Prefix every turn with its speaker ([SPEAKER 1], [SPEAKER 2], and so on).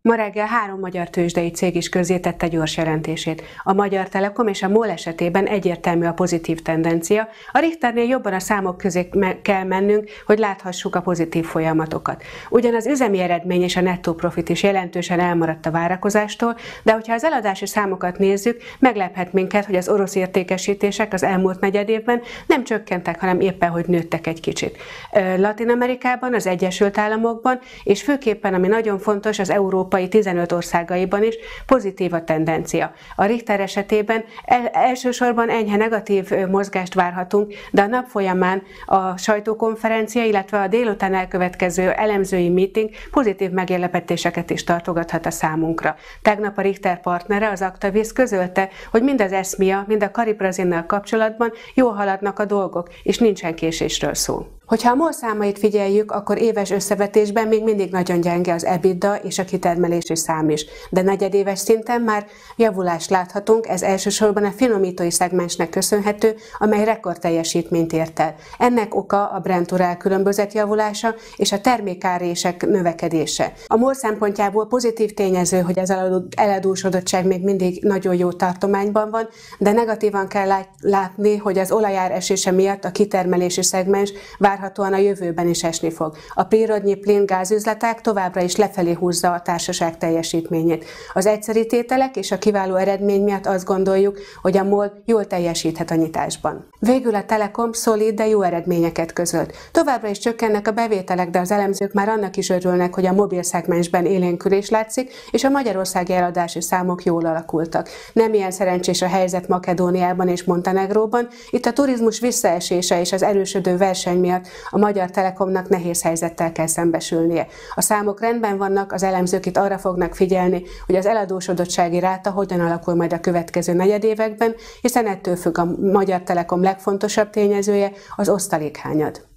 [SPEAKER 1] Ma reggel 3 magyar tőzsdei cég is közzétette gyors jelentését. A Magyar Telekom és a MOL esetében egyértelmű a pozitív tendencia, a Richternél jobban a számok közé kell mennünk, hogy láthassuk a pozitív folyamatokat. Ugyan az üzemi eredmény és a nettó profit is jelentősen elmaradt a várakozástól, de hogyha az eladási számokat nézzük, meglephet minket, hogy az orosz értékesítések az elmúlt negyedévben nem csökkentek, hanem éppen hogy nőttek egy kicsit. Latin-Amerikában, az Egyesült Államokban és főképpen, ami nagyon fontos, az Európai 15 országaiban is pozitív a tendencia. A Richter esetében elsősorban enyhe negatív mozgást várhatunk, de a nap folyamán a sajtókonferencia, illetve a délután elkövetkező elemzői meeting pozitív meglepetéseket is tartogathat a számunkra. Tegnap a Richter partnere, az Actavis közölte, hogy mind az ESMIA, mind a Carib-Brazinnal kapcsolatban jól haladnak a dolgok, és nincsen késésről szó. Hogyha a MOL számait figyeljük, akkor éves összevetésben még mindig nagyon gyenge az EBITDA és a kitermelési szám is, de negyedéves szinten már javulást láthatunk, ez elsősorban a finomítói szegmensnek köszönhető, amely rekordteljesítményt ért el. Ennek oka a Brent-Urál különbözet javulása és a termékárések növekedése. A MOL szempontjából pozitív tényező, hogy az eladósodottság még mindig nagyon jó tartományban van, de negatívan kell látni, hogy az olajár esése miatt a kitermelési szegmens várhatóan a jövőben is esni fog. A prírodnyi plén-gázüzletek továbbra is lefelé húzza a társaság teljesítményét. Az egyszeri tételek és a kiváló eredmény miatt azt gondoljuk, hogy a MOL jól teljesíthet a nyitásban. Végül a Telekom szolid, de jó eredményeket közölt. Továbbra is csökkennek a bevételek, de az elemzők már annak is örülnek, hogy a mobil szegmensben élénkülés látszik, és a magyarországi eladási számok jól alakultak. Nem ilyen szerencsés a helyzet Makedóniában és Montenegróban, itt a turizmus visszaesése és az erősödő verseny miatt a Magyar Telekomnak nehéz helyzettel kell szembesülnie. A számok rendben vannak, az elemzők itt arra fognak figyelni, hogy az eladósodottsági ráta hogyan alakul majd a következő negyedévekben, hiszen ettől függ a Magyar Telekom legfontosabb tényezője, az osztalékhányad.